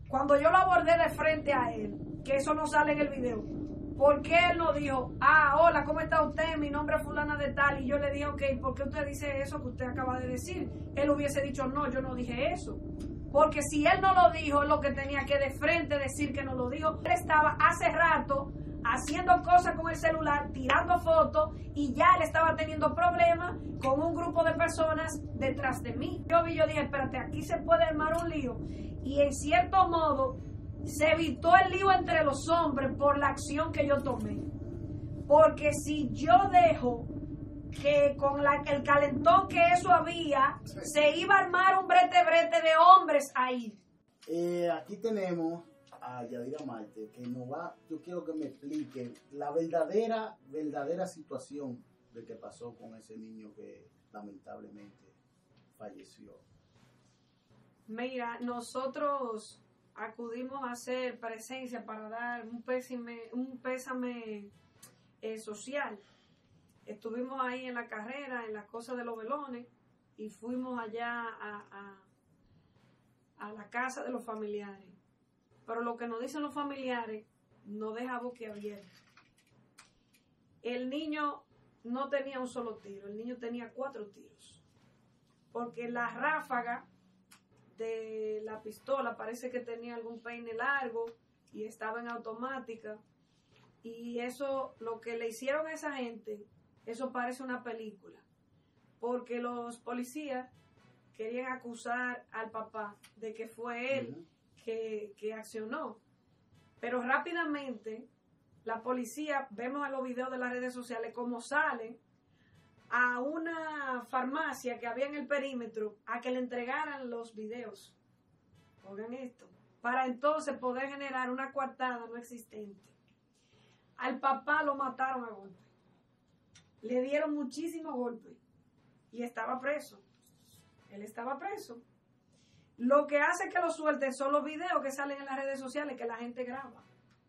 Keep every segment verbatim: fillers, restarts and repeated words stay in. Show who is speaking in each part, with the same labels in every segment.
Speaker 1: Cuando yo lo abordé de frente a él, que eso no sale en el video, ¿por qué él no dijo, ah, hola, ¿cómo está usted? Mi nombre es fulana de tal. Y yo le dije, ok, ¿por qué usted dice eso que usted acaba de decir? Él hubiese dicho, no, yo no dije eso. Porque si él no lo dijo, es lo que tenía que de frente decir que no lo dijo. Él estaba hace rato haciendo cosas con el celular, tirando fotos, y ya él estaba teniendo problemas con un grupo de personas detrás de mí. Yo vi, yo dije, espérate, aquí se puede armar un lío. Y en cierto modo, se evitó el lío entre los hombres por la acción que yo tomé. Porque si yo dejo que con la, el calentón que eso había, se iba a armar un brete brete de hombres ahí.
Speaker 2: Eh, aquí tenemos a Yadira Marte, que nos va, yo quiero que me explique la verdadera, verdadera situación de que pasó con ese niño que lamentablemente falleció.
Speaker 1: Mira, nosotros acudimos a hacer presencia para dar un pésame, un pésame eh, social. Estuvimos ahí en la carrera, en las cosas de los velones, y fuimos allá a, a, a la casa de los familiares. Pero lo que nos dicen los familiares nos deja boquiabierta. El niño no tenía un solo tiro, el niño tenía cuatro tiros. Porque la ráfaga de la pistola parece que tenía algún peine largo y estaba en automática. Y eso, lo que le hicieron a esa gente, eso parece una película. Porque los policías querían acusar al papá de que fue él uh-huh. que, que accionó. Pero rápidamente, la policía, vemos en los videos de las redes sociales cómo salen a una farmacia que había en el perímetro a que le entregaran los videos. Oigan esto. Para entonces poder generar una coartada no existente. Al papá lo mataron a golpe. Le dieron muchísimos golpes. Y estaba preso. Él estaba preso. Lo que hace que lo suelten son los videos que salen en las redes sociales que la gente graba.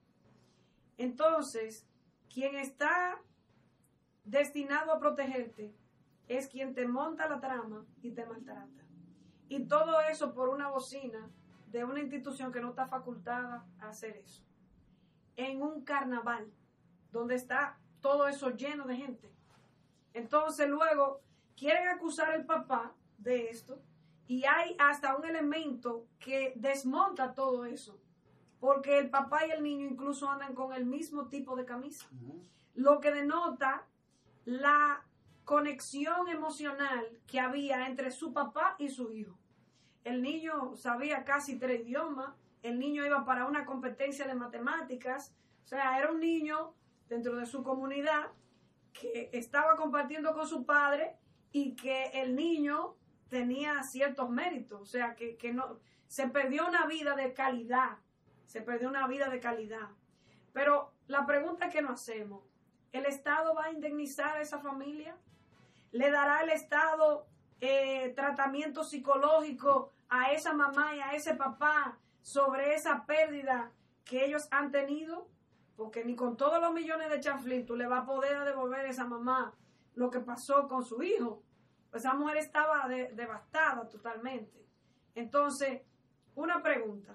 Speaker 1: Entonces, quien está destinado a protegerte es quien te monta la trama y te maltrata. Y todo eso por una bocina de una institución que no está facultada a hacer eso. En un carnaval, donde está todo eso lleno de gente. Entonces luego quieren acusar al papá de esto y hay hasta un elemento que desmonta todo eso. Porque el papá y el niño incluso andan con el mismo tipo de camisa. Uh-huh. Lo que denota la conexión emocional que había entre su papá y su hijo. El niño sabía casi tres idiomas, el niño iba para una competencia de matemáticas, o sea, era un niño dentro de su comunidad que estaba compartiendo con su padre y que el niño tenía ciertos méritos, o sea, que, que no, se perdió una vida de calidad, se perdió una vida de calidad. Pero la pregunta que nos hacemos, ¿el Estado va a indemnizar a esa familia? ¿Le dará el Estado eh, tratamiento psicológico a esa mamá y a ese papá sobre esa pérdida que ellos han tenido? Porque ni con todos los millones de chanflín tú le vas a poder devolver a esa mamá lo que pasó con su hijo. Pues esa mujer estaba de, devastada totalmente. Entonces, una pregunta.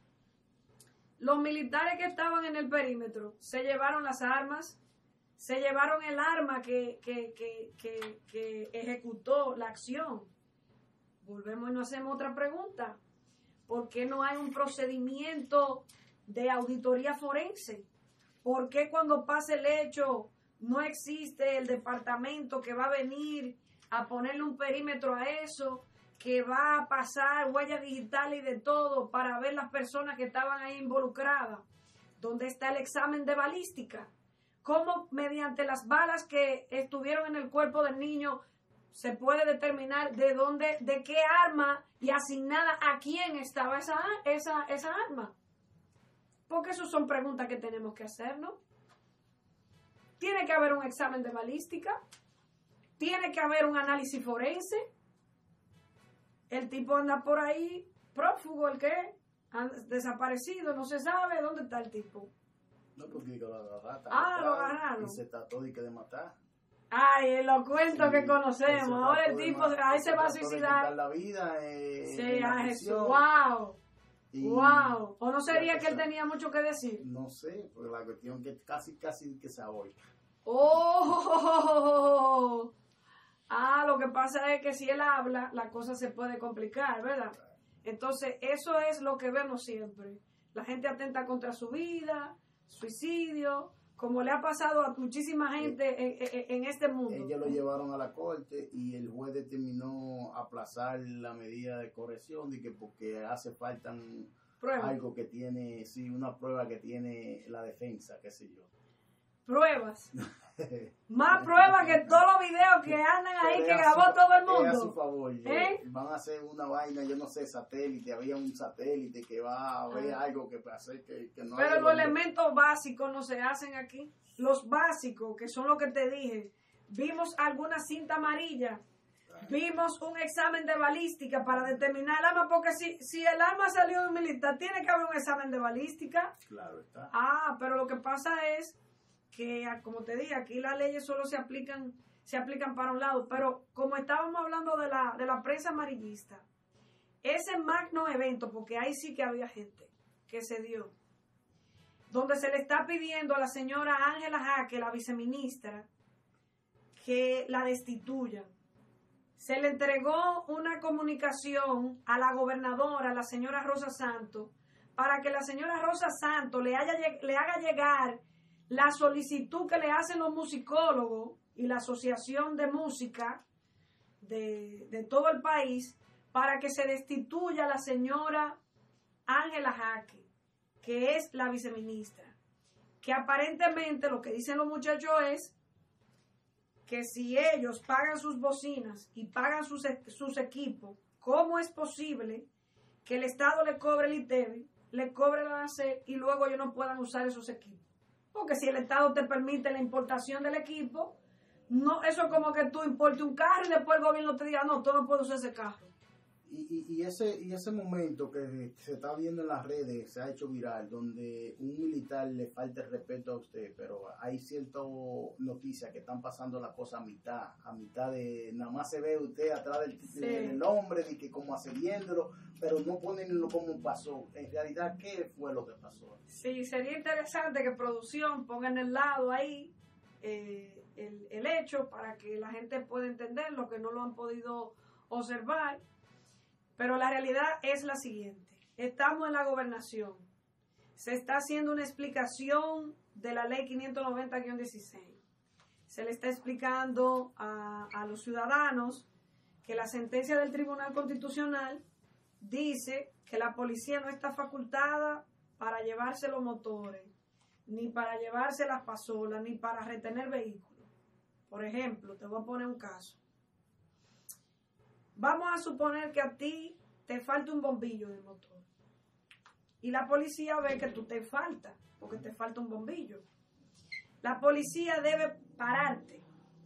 Speaker 1: Los militares que estaban en el perímetro se llevaron las armas, se llevaron el arma que, que, que, que, que ejecutó la acción. Volvemos y nos hacemos otra pregunta. ¿Por qué no hay un procedimiento de auditoría forense? ¿Por qué cuando pase el hecho no existe el departamento que va a venir a ponerle un perímetro a eso, que va a pasar huellas digitales y de todo para ver las personas que estaban ahí involucradas? ¿Dónde está el examen de balística? ¿Cómo mediante las balas que estuvieron en el cuerpo del niño se puede determinar de dónde, de qué arma y asignada a quién estaba esa, esa, esa arma? Porque esas son preguntas que tenemos que hacernos. Tiene que haber un examen de balística. Tiene que haber un análisis forense. El tipo anda por ahí prófugo, ¿el qué? Desaparecido, no se sabe dónde está el tipo.
Speaker 2: No, porque lo agarraron.
Speaker 1: Ah, lo agarraron.
Speaker 2: Y se trató de que de matar.
Speaker 1: Ay, los cuentos sí, que conocemos. Ahora el tipo,
Speaker 2: de
Speaker 1: ahí se va a
Speaker 2: suicidar.
Speaker 1: suicidar.
Speaker 2: La vida, eh,
Speaker 1: sí, a Jesús. Wow.
Speaker 2: Y,
Speaker 1: wow. ¿O no sería que él tenía mucho que decir?
Speaker 2: No sé, porque la cuestión que casi, casi que se oye.
Speaker 1: ¡Oh! Ah, lo que pasa es que si él habla, la cosa se puede complicar, ¿verdad? Entonces, eso es lo que vemos siempre. La gente atenta contra su vida, suicidio, como le ha pasado a muchísima gente en, en, en este mundo.
Speaker 2: Ellos lo llevaron a la corte y el juez determinó aplazar la medida de corrección de que porque hace falta
Speaker 1: Prueba.
Speaker 2: algo que tiene, sí, una prueba que tiene la defensa, qué sé yo.
Speaker 1: Pruebas. Más pruebas que todos los videos que andan ahí que grabó su, todo el mundo.
Speaker 2: A su favor,
Speaker 1: ¿Eh?
Speaker 2: Van a hacer una vaina, yo no sé, satélite. Había un satélite que va a ver ah. algo que hace que, que no.
Speaker 1: Pero los donde... elementos básicos no se hacen aquí. Los básicos, que son lo que te dije. Vimos alguna cinta amarilla. Vimos un examen de balística para determinar el arma, porque si, si el arma salió de un militar, tiene que haber un examen de balística.
Speaker 2: Claro está.
Speaker 1: Ah, pero lo que pasa es que, como te dije, aquí las leyes solo se aplican se aplican para un lado, pero como estábamos hablando de la, de la prensa amarillista, ese magno evento, porque ahí sí que había gente que se dio, donde se le está pidiendo a la señora Ángela Jaque, la viceministra, que la destituyan. Se le entregó una comunicación a la gobernadora, la señora Rosa Santos, para que la señora Rosa Santos le, haya, le haga llegar la solicitud que le hacen los musicólogos y la asociación de música de, de todo el país para que se destituya a la señora Ángela Jaque, que es la viceministra. Que aparentemente lo que dicen los muchachos es que si ellos pagan sus bocinas y pagan sus, sus equipos, ¿cómo es posible que el Estado le cobre el I T E V I, le cobre la A C E y luego ellos no puedan usar esos equipos? Porque si el Estado te permite la importación del equipo, no, eso es como que tú importes un carro y después el gobierno te diga, no, tú no puedes usar ese carro.
Speaker 2: Y, y, y, ese, y ese momento que se está viendo en las redes, se ha hecho viral, donde un militar le falta el respeto a usted, pero hay ciertas noticias que están pasando la cosa a mitad, a mitad de, nada más se ve usted atrás del, sí. del hombre, de que como accediéndolo, pero no ponen lo como pasó. En realidad, ¿qué fue lo que pasó?
Speaker 1: Sí, sería interesante que producción ponga en el lado ahí eh, el, el hecho para que la gente pueda entender lo que no lo han podido observar. Pero la realidad es la siguiente. Estamos en la gobernación. Se está haciendo una explicación de la ley quinientos noventa guión dieciséis. Se le está explicando a, a los ciudadanos que la sentencia del Tribunal Constitucional dice que la policía no está facultada para llevarse los motores, ni para llevarse las pasolas, ni para retener vehículos. Por ejemplo, te voy a poner un caso. Vamos a suponer que a ti te falta un bombillo del motor. Y la policía ve que tú te falta, porque te falta un bombillo. La policía debe pararte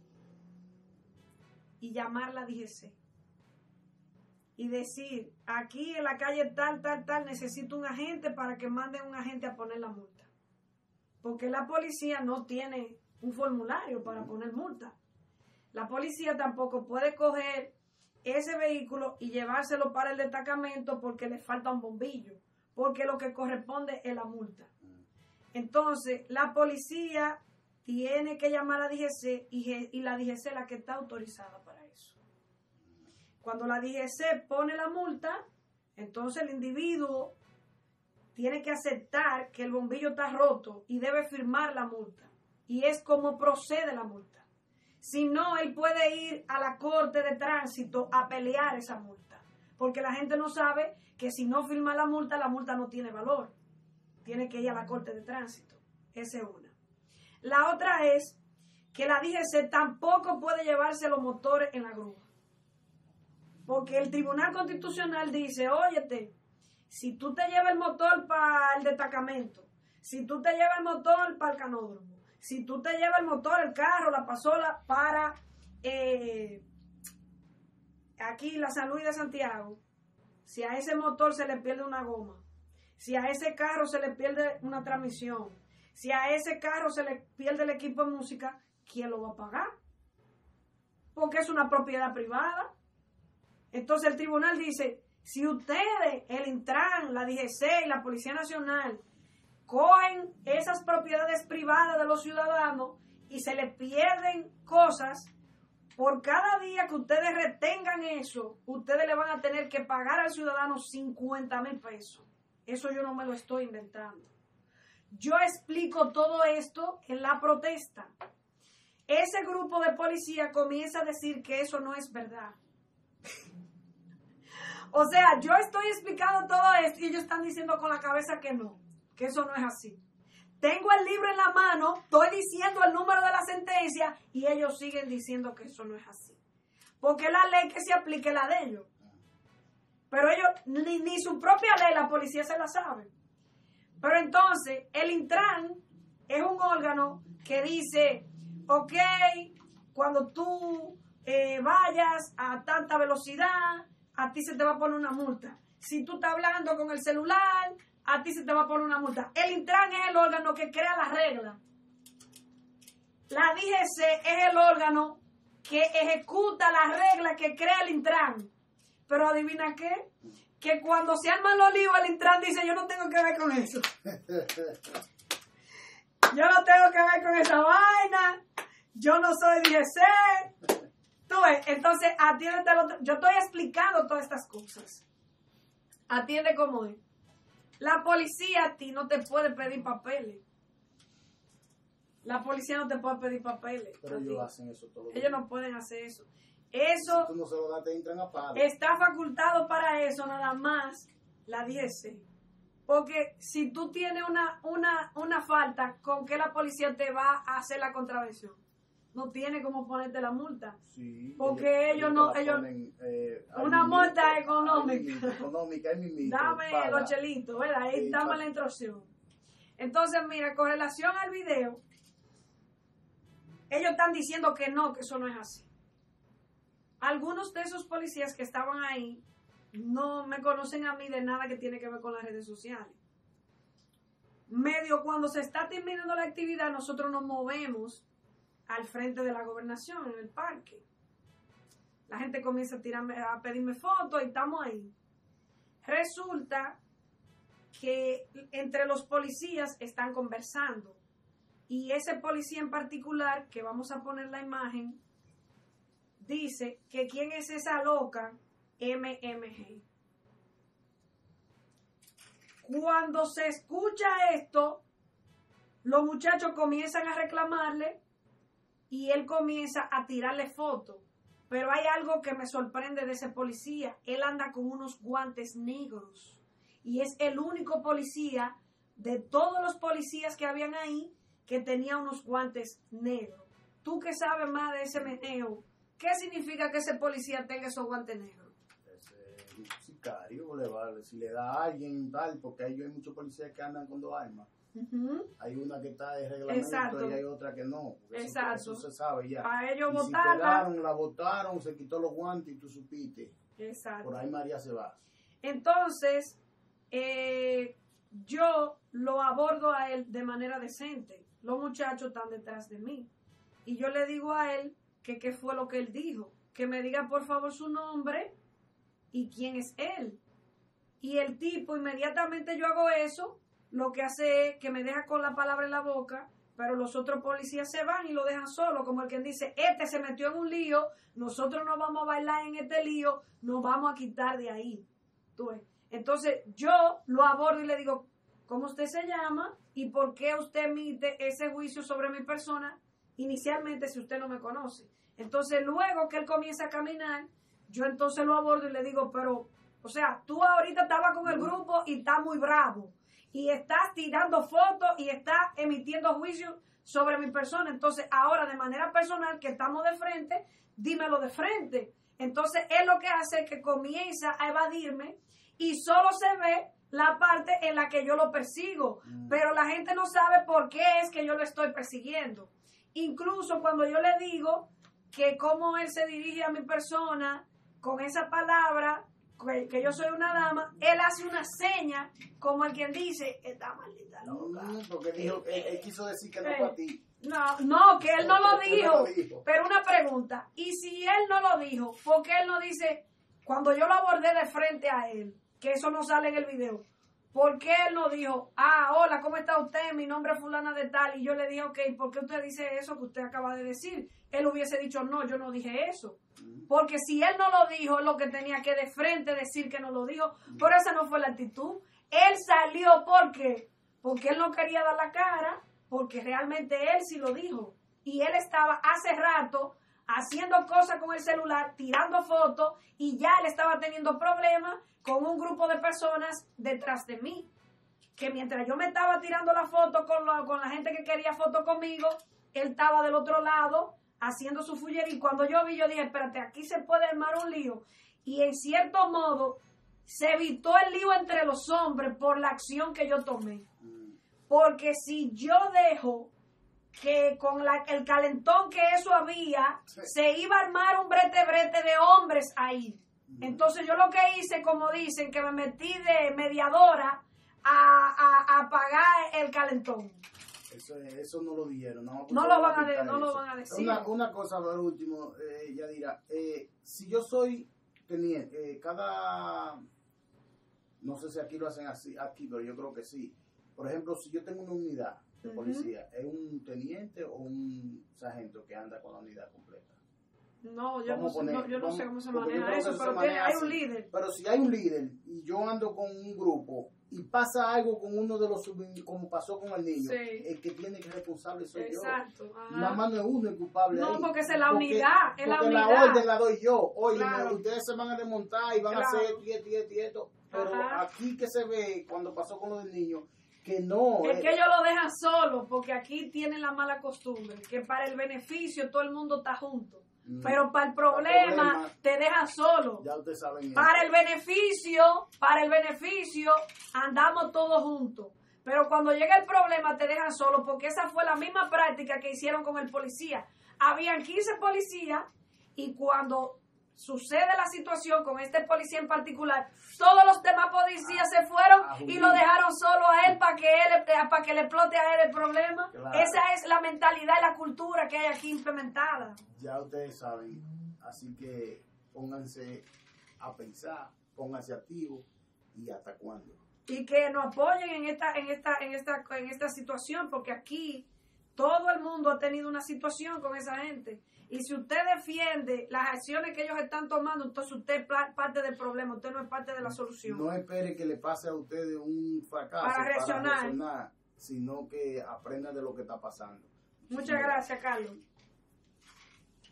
Speaker 1: y llamar a la D G C. Y decir, aquí en la calle tal, tal, tal, necesito un agente para que manden un agente a poner la multa. Porque la policía no tiene un formulario para poner multa. La policía tampoco puede coger ese vehículo y llevárselo para el destacamento porque le falta un bombillo, porque lo que corresponde es la multa. Entonces, la policía tiene que llamar a la D G C y, y la D G C es la que está autorizada para eso. Cuando la D G C pone la multa, entonces el individuo tiene que aceptar que el bombillo está roto y debe firmar la multa. Y es como procede la multa. Si no, él puede ir a la corte de tránsito a pelear esa multa. Porque la gente no sabe que si no firma la multa, la multa no tiene valor. Tiene que ir a la corte de tránsito. Esa es una. La otra es que la D G C tampoco puede llevarse los motores en la grúa. Porque el Tribunal Constitucional dice, óyete, si tú te llevas el motor para el destacamento, si tú te llevas el motor para el canódromo, si tú te llevas el motor, el carro, la pasola para eh, aquí la San Luis de Santiago, si a ese motor se le pierde una goma, si a ese carro se le pierde una transmisión, si a ese carro se le pierde el equipo de música, ¿quién lo va a pagar? Porque es una propiedad privada. Entonces el tribunal dice, Si ustedes, el Intran, la D G C y la Policía Nacional cogen esas propiedades privadas de los ciudadanos y se les pierden cosas, por cada día que ustedes retengan eso, ustedes le van a tener que pagar al ciudadano cincuenta mil pesos. Eso yo no me lo estoy inventando. Yo explico todo esto en la protesta. Ese grupo de policía comienza a decir que eso no es verdad. O sea, yo estoy explicando todo esto y ellos están diciendo con la cabeza que no, que eso no es así. Tengo el libro en la mano, estoy diciendo el número de la sentencia y ellos siguen diciendo que eso no es así. Porque la ley que se aplique es la de ellos. Pero ellos, ni, ni su propia ley, la policía se la sabe. Pero entonces, el Intran es un órgano que dice, ok, cuando tú eh, vayas a tanta velocidad, a ti se te va a poner una multa. Si tú estás hablando con el celular, a ti se te va a poner una multa. El Intran es el órgano que crea las reglas. La D G C es el órgano que ejecuta las reglas que crea el Intran. Pero adivina qué, que cuando se arman los líos, el Intran dice, yo no tengo que ver con eso. Yo no tengo que ver con esa vaina. Yo no soy D G C. Tú ves, entonces atiéndete al otro. Yo estoy explicando todas estas cosas. Atiende cómo es. La policía a ti no te puede pedir papeles. La policía no te puede pedir papeles.
Speaker 2: Pero ellos hacen eso todo.
Speaker 1: Ellos no pueden hacer eso. Eso
Speaker 2: si tú no se lo das, te entran a palo.
Speaker 1: Está facultado para eso nada más la D G C. Porque si tú tienes una, una, una falta, ¿con qué la policía te va a hacer la contravención? No tiene como ponerte la multa.
Speaker 2: Sí,
Speaker 1: porque ellos, ellos no... ellos ponen, eh, una multa mismo, económica.
Speaker 2: Mismo, económica es mismo,
Speaker 1: Dame para, los chelitos, ¿verdad? Ahí sí, dame para. La instrucción. Entonces, mira, con relación al video, ellos están diciendo que no, que eso no es así. Algunos de esos policías que estaban ahí no me conocen a mí de nada que tiene que ver con las redes sociales. Medio cuando se está terminando la actividad, nosotros nos movemos al frente de la gobernación, en el parque. La gente comienza a tirarme, a pedirme fotos y estamos ahí. Resulta que entre los policías están conversando. Y ese policía en particular, que vamos a poner la imagen, dice que quién es esa loca M M G. Cuando se escucha esto, los muchachos comienzan a reclamarle y él comienza a tirarle fotos. Pero hay algo que me sorprende de ese policía. Él anda con unos guantes negros. Y es el único policía de todos los policías que habían ahí que tenía unos guantes negros. Tú que sabes más de ese meneo, ¿qué significa que ese policía tenga esos guantes negros?
Speaker 2: Ese sicario, le va, si le da a alguien tal, porque hay, hay muchos policías que andan con dos armas. Uh-huh. Hay una que está de reglamento. Exacto. Y hay otra que no. Exacto. Eso, eso se sabe ya.
Speaker 1: A ellos
Speaker 2: y
Speaker 1: votaron.
Speaker 2: Si pegaron, la votaron, se quitó los guantes y tú supiste.
Speaker 1: Exacto.
Speaker 2: Por ahí María se va.
Speaker 1: Entonces, eh, yo lo abordo a él de manera decente. Los muchachos están detrás de mí. Y yo le digo a él que qué fue lo que él dijo. Que me diga por favor su nombre y quién es él. Y el tipo, inmediatamente yo hago eso, lo que hace es que me deja con la palabra en la boca, pero los otros policías se van y lo dejan solo, como el que dice, este se metió en un lío, nosotros no vamos a bailar en este lío, nos vamos a quitar de ahí. ¿Tú ves? Entonces yo lo abordo y le digo, ¿cómo usted se llama? ¿Y por qué usted emite ese juicio sobre mi persona? Inicialmente si usted no me conoce. Entonces luego que él comienza a caminar, yo entonces lo abordo y le digo, pero, o sea, tú ahorita estabas con el grupo y estás muy bravo. Y estás tirando fotos y estás emitiendo juicios sobre mi persona. Entonces, ahora de manera personal, que estamos de frente, dímelo de frente. Entonces, él lo que hace es que comienza a evadirme y solo se ve la parte en la que yo lo persigo. Mm. Pero la gente no sabe por qué es que yo lo estoy persiguiendo. Incluso cuando yo le digo que cómo él se dirige a mi persona con esa palabra, Que, que yo soy una dama, él hace una seña como el quien dice, esta maldita loca.
Speaker 2: No, porque dijo, él, él quiso decir que no para ti.
Speaker 1: No, no, que él no, lo,
Speaker 2: él
Speaker 1: dijo,
Speaker 2: no lo dijo.
Speaker 1: Pero una pregunta, y si él no lo dijo, ¿por qué él no dice, cuando yo lo abordé de frente a él, que eso no sale en el video, ¿por qué él no dijo, ah, hola, ¿cómo está usted? Mi nombre es fulana de tal. Y yo le dije, ok, ¿por qué usted dice eso que usted acaba de decir? Él hubiese dicho, no, yo no dije eso. Porque si él no lo dijo, es lo que tenía que de frente decir que no lo dijo. Pero esa no fue la actitud. Él salió, ¿por qué? Porque él no quería dar la cara, porque realmente él sí lo dijo. Y él estaba hace rato haciendo cosas con el celular, tirando fotos, y ya él estaba teniendo problemas con un grupo de personas detrás de mí. Que mientras yo me estaba tirando la foto con, la, con la gente que quería foto conmigo, él estaba del otro lado haciendo su fullería. Y cuando yo vi, yo dije, espérate, aquí se puede armar un lío. Y en cierto modo, se evitó el lío entre los hombres por la acción que yo tomé. Porque si yo dejo que con la, el calentón que eso había, sí, se iba a armar un brete brete de hombres ahí. Entonces yo lo que hice, como dicen, que me metí de mediadora a, a, a apagar el calentón.
Speaker 2: Eso, eso no lo dijeron. No,
Speaker 1: no, lo, van a de, no lo van a decir.
Speaker 2: Una, una cosa, por último, eh, Yadira, eh, si yo soy teniente, eh, cada, no sé si aquí lo hacen así, aquí, pero yo creo que sí. Por ejemplo, si yo tengo una unidad de policía, uh-huh, ¿es un teniente o un sargento que anda con la unidad completa?
Speaker 1: No, yo, no,
Speaker 2: poner,
Speaker 1: no, yo no
Speaker 2: vamos,
Speaker 1: sé cómo se maneja eso,
Speaker 2: se
Speaker 1: pero
Speaker 2: maneja
Speaker 1: tiene, hay
Speaker 2: así.
Speaker 1: un líder.
Speaker 2: Pero si hay un líder y yo ando con un grupo y pasa algo con uno de los sub, como pasó con el niño, sí, el que tiene que responsable soy
Speaker 1: exacto,
Speaker 2: yo. Ajá. Nada más no es uno el culpable.
Speaker 1: No,
Speaker 2: ahí.
Speaker 1: porque es la unidad,
Speaker 2: porque,
Speaker 1: es la
Speaker 2: porque
Speaker 1: unidad.
Speaker 2: la orden la doy yo. Oye,
Speaker 1: claro,
Speaker 2: ustedes se van a desmontar y van claro, a hacer esto y esto y esto y esto. Pero ajá, aquí que se ve cuando pasó con lo del niño, que no.
Speaker 1: Es eh, que ellos lo dejan solo, porque aquí tienen la mala costumbre, que para el beneficio todo el mundo está junto. Pero para el problema, el problema te dejan solo.
Speaker 2: Ya ustedes saben.
Speaker 1: Para eso. el beneficio, para el beneficio, andamos todos juntos. Pero cuando llega el problema te dejan solo, porque esa fue la misma práctica que hicieron con el policía. Habían quince policías y cuando sucede la situación con este policía en particular, todos los demás policías ah, se fueron ah, y lo dejaron solo a él para que él para que le explote a él el problema. Claro. Esa es la mentalidad y la cultura que hay aquí implementada.
Speaker 2: Ya ustedes saben, así que pónganse a pensar, pónganse activos y hasta cuándo.
Speaker 1: Y que nos apoyen en esta en esta en esta en esta situación, porque aquí todo el mundo ha tenido una situación con esa gente. Y si usted defiende las acciones que ellos están tomando, entonces usted es parte del problema, usted no es parte de la solución.
Speaker 2: No espere que le pase a ustedes un fracaso
Speaker 1: para reaccionar,
Speaker 2: para reaccionar sino que aprenda de lo que está pasando.
Speaker 1: Muchas gracias, Carlos.